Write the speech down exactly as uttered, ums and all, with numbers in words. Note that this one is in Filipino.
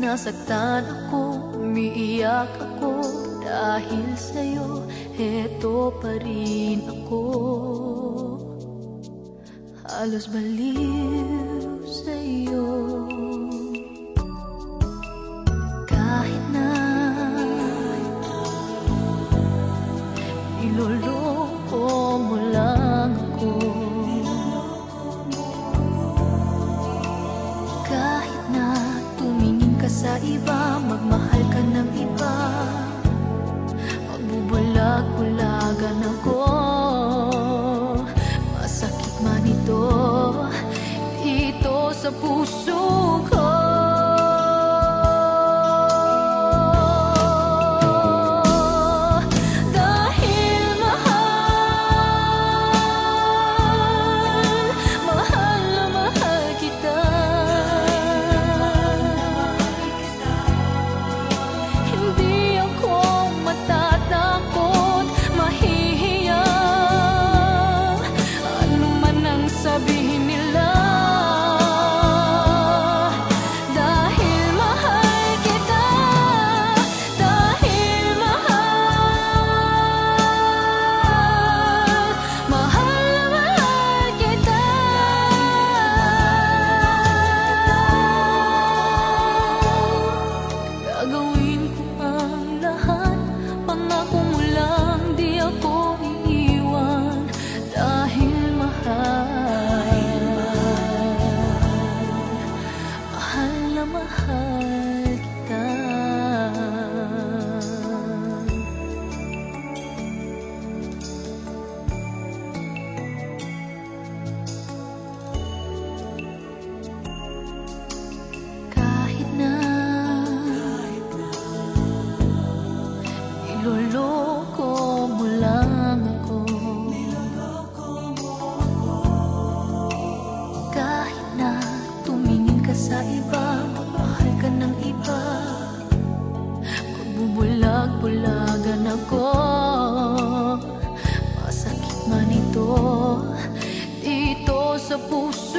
Nasaktan ako, umiiyak ako, dahil sa'yo, heto pa rin ako. Halos baliw sa'yo. Kahit na niloloko mo lang ako, kahit na tumingin ka sa iba, magmahal ka ng iba, magbubulag-bulagan ako. Masakit man ito, dito sa puso ko. Niloloko mo lang ako, kahit na tumingin ka sa iba, magmahal ka ng iba, magbubulag-bulagan ako. Masakit man ito, dito sa puso